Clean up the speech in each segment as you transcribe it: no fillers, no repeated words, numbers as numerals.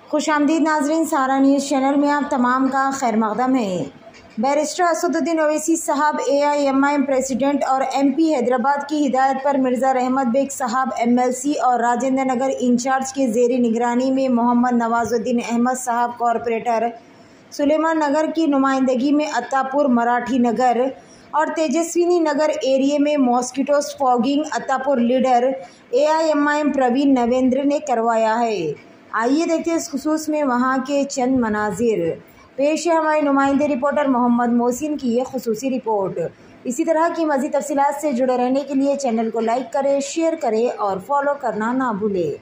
खुशामदीद नाजरीन, सारा news channel में आप तमाम का खैर मकदम है। Barrister Asaduddin Owaisi sahab AIMIM president और MP हैदराबाद की हिदायत पर मिर्ज़ा रहमत बेग साहब MLC और राजेंद्र नगर इंचार्ज के ज़ेरी निगरानी में मोहम्मद नवाजुद्दीन अहमद साहब कॉरपोरेटर सुलेमान नगर की नुमाइंदगी में अत्तापुर मराठी नगर और तेजस्विनी नगर एरिया में mosquitoes fogging Attapur leader AIMIM Praveen Navendra ने करवाया है। आइए देखते हैं इस खुसूस में वहाँ के चंद मनाजिर। पेश है हमारे नुमाइंदे रिपोर्टर मोहम्मद मोहसिन की ये खुसूसी रिपोर्ट। इसी तरह की मज़ीद तफसीलात से जुड़े रहने के लिए चैनल को लाइक करें, शेयर करें और फॉलो करना ना भूलें।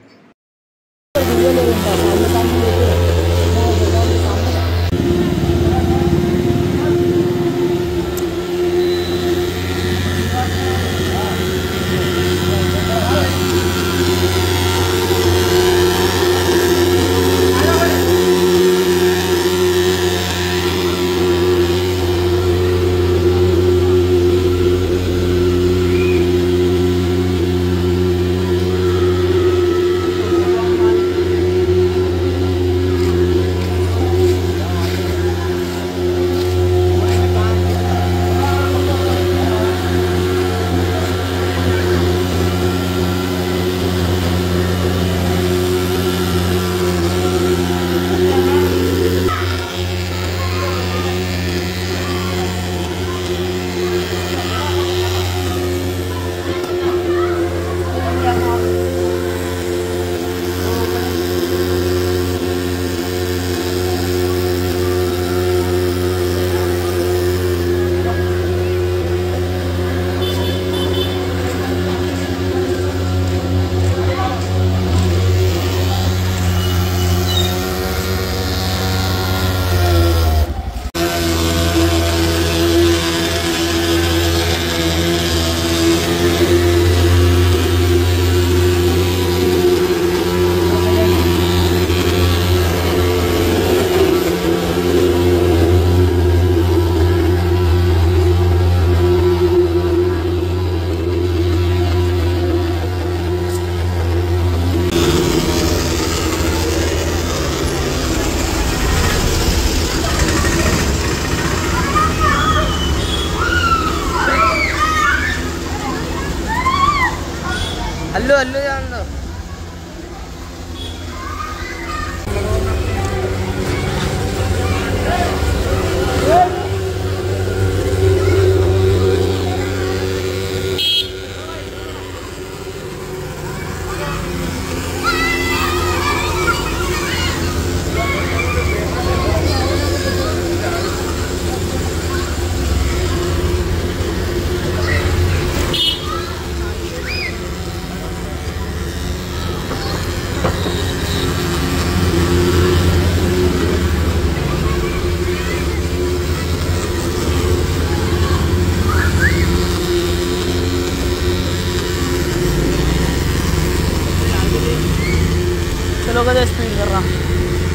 हल्लो हल्लो जान लो। चलो स्पीड कर रहा।